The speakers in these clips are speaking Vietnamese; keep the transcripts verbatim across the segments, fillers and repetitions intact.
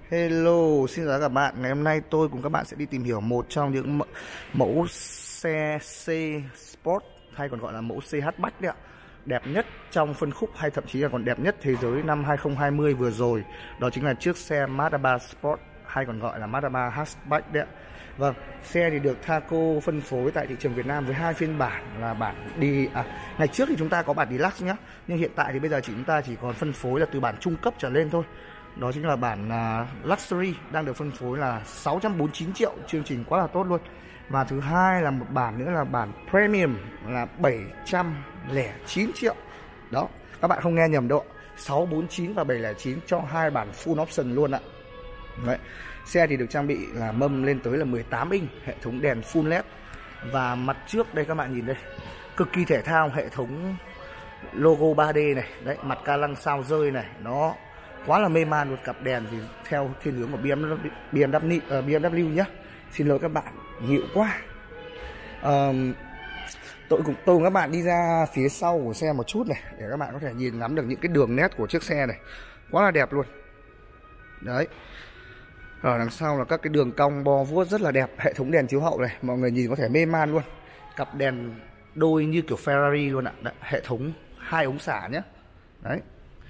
Hello, xin chào các bạn. Ngày hôm nay tôi cùng các bạn sẽ đi tìm hiểu một trong những mẫu xe C Sport, hay còn gọi là mẫu C Hatchback đấy ạ, đẹp nhất trong phân khúc, hay thậm chí là còn đẹp nhất thế giới năm hai không hai không vừa rồi. Đó chính là chiếc xe Mazda ba Sport, hay còn gọi là Mazda ba Hatchback đấy ạ. Vâng, xe thì được Thaco phân phối tại thị trường Việt Nam với hai phiên bản là bản đi à, ngày trước thì chúng ta có bản Deluxe nhá, nhưng hiện tại thì bây giờ chỉ chúng ta chỉ còn phân phối là từ bản trung cấp trở lên thôi. Đó chính là bản uh, Luxury đang được phân phối là sáu trăm bốn mươi chín triệu, chương trình quá là tốt luôn. Và thứ hai là một bản nữa là bản Premium là bảy trăm lẻ chín triệu. Đó, các bạn không nghe nhầm đâu, sáu trăm bốn mươi chín và bảy trăm lẻ chín cho hai bản full option luôn ạ. Đấy. Xe thì được trang bị là mâm lên tới là mười tám inch, hệ thống đèn full led. Và mặt trước đây các bạn nhìn đây, cực kỳ thể thao, hệ thống logo ba D này, đấy, mặt ca lăng sao rơi này, nó quá là mê man luôn. Cặp đèn thì theo thiên hướng của bê em vê, bê em vê, uh, bê em vê nhé. Xin lỗi các bạn, nghịu quá. uh, tôi cùng tôi cùng các bạn đi ra phía sau của xe một chút này, để các bạn có thể nhìn ngắm được những cái đường nét của chiếc xe này, quá là đẹp luôn. Đấy, ở đằng sau là các cái đường cong bo vuốt rất là đẹp. Hệ thống đèn chiếu hậu này, mọi người nhìn có thể mê man luôn. Cặp đèn đôi như kiểu Ferrari luôn ạ. Đấy, hệ thống hai ống xả nhé. Đấy,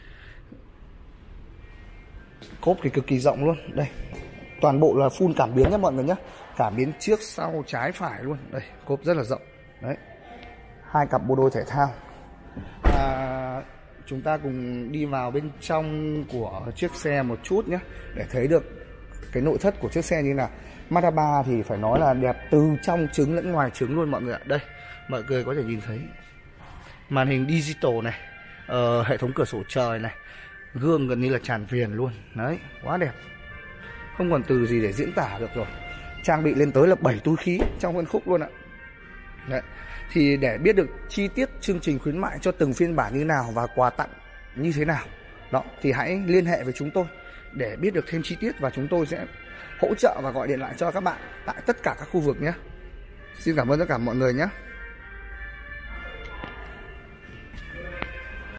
cốp thì cực kỳ rộng luôn. Đây, toàn bộ là full cảm biến nhé mọi người nhé. Cảm biến trước sau trái phải luôn. Đây, cốp rất là rộng. Đấy, hai cặp bộ đôi thể thao. à, Chúng ta cùng đi vào bên trong của chiếc xe một chút nhé, để thấy được cái nội thất của chiếc xe như nào. Mazda ba thì phải nói là đẹp từ trong trứng lẫn ngoài trứng luôn mọi người ạ. Đây, mọi người có thể nhìn thấy màn hình digital này, uh, hệ thống cửa sổ trời này, gương gần như là tràn viền luôn. Đấy, quá đẹp, không còn từ gì để diễn tả được rồi. Trang bị lên tới là bảy túi khí trong phân khúc luôn ạ. Đấy, thì để biết được chi tiết chương trình khuyến mại cho từng phiên bản như nào và quà tặng như thế nào đó, thì hãy liên hệ với chúng tôi để biết được thêm chi tiết, và chúng tôi sẽ hỗ trợ và gọi điện lại cho các bạn tại tất cả các khu vực nhé. Xin cảm ơn tất cả mọi người nhé.